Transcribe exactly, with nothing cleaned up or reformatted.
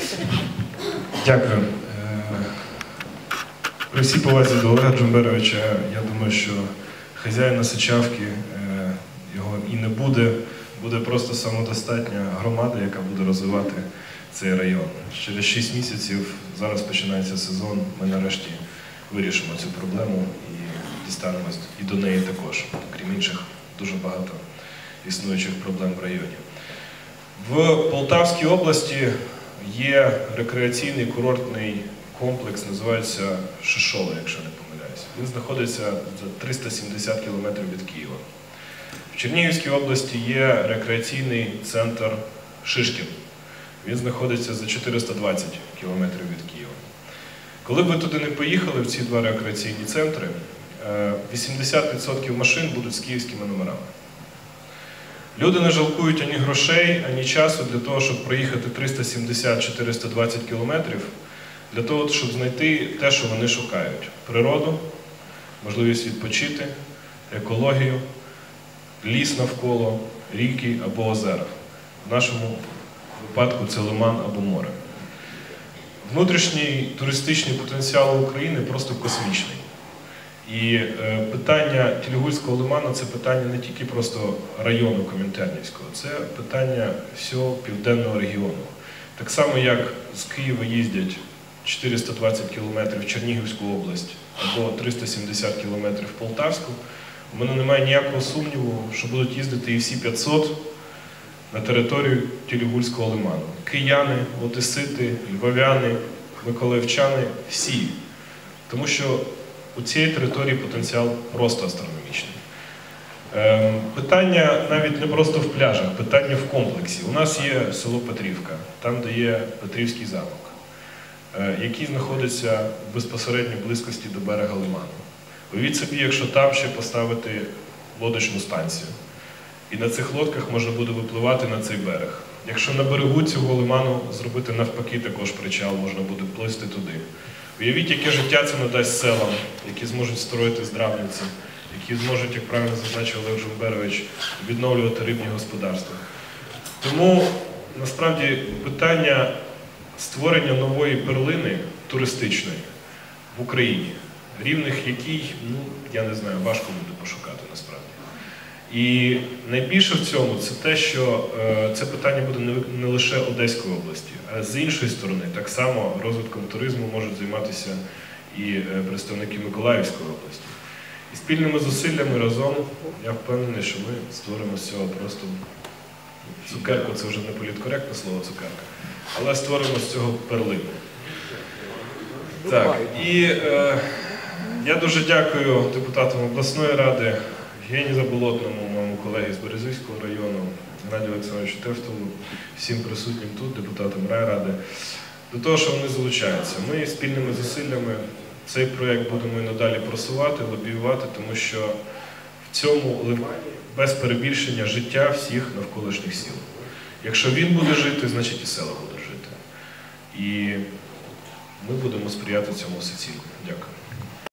Дякую. При всій повазі до Олега Джумберовича, я думаю, що хазяїна Сичавки, його і не буде, буде просто самодостатня громада, яка буде розвивати цей район. Через шість місяців, зараз починається сезон, ми нарешті вирішимо цю проблему і дістанемось і до неї також, крім інших дуже багато існуючих проблем в районі. В Полтавській області є рекреаційний курортний комплекс, називається Шишола, якщо не помиляюсь. Він знаходиться за триста сімдесят кілометрів від Києва. В Чернігівській області є рекреаційний центр Шишкін. Він знаходиться за чотириста двадцять кілометрів від Києва. Коли б ви туди не поїхали, в ці два рекреаційні центри, вісімдесят відсотків машин будуть з київськими номерами. Люди не жалкують ані грошей, ані часу для того, щоб проїхати триста сімдесят - чотириста двадцять кілометрів, для того, щоб знайти те, що вони шукають. Природу, можливість відпочити, екологію, ліс навколо, ріки або озера. В нашому випадку це лиман або море. Внутрішній туристичний потенціал України просто космічний. І е, питання Тілігульського лиману – це питання не тільки просто району Комінтернівського, це питання всього південного регіону. Так само, як з Києва їздять чотириста двадцять кілометрів в Чернігівську область або триста сімдесят кілометрів в Полтавську, у мене немає ніякого сумніву, що будуть їздити і всі п'ятсот на територію Тілігульського лиману. Кияни, одесити, львов'яни, миколаївчани – всі. Тому що у цієї території потенціал просто астрономічний. Питання навіть не просто в пляжах, питання в комплексі. У нас є село Петрівка, там де є Петрівський замок, який знаходиться в безпосередній близькості до берега лиману. Уявіть собі, якщо там ще поставити лодочну станцію. І на цих лодках можна буде випливати на цей берег. Якщо на берегу цього лиману зробити навпаки також причал, можна буде плисти туди. Уявіть, яке життя це надасть селам, які зможуть строїти здравниці, які зможуть, як правильно зазначив Олег Джумберович, відновлювати рибні господарства. Тому, насправді, питання створення нової перлини туристичної в Україні, рівних якій, ну, я не знаю, важко буде пошукати насправді. І найбільше в цьому це те, що е, це питання буде не, не лише Одеської області, а з іншої сторони, так само розвитком туризму можуть займатися і е, представники Миколаївської області. І спільними зусиллями разом, я впевнений, що ми створимо з цього просто цукерку, це вже не політкоректне слово цукерка, але створимо з цього перлину. Так, і е, я дуже дякую депутатам обласної ради, Євгенію Заболотному, моєму колегі з Березівського району, Геннадію Олександровичу Тевтову, всім присутнім тут, депутатам райради, до того, що вони залучаються. Ми спільними зусиллями цей проєкт будемо і надалі просувати, лобіювати, тому що в цьому лимані без перебільшення життя всіх навколишніх сіл. Якщо він буде жити, значить і села будуть жити. І ми будемо сприяти цьому всеціло. Дякую.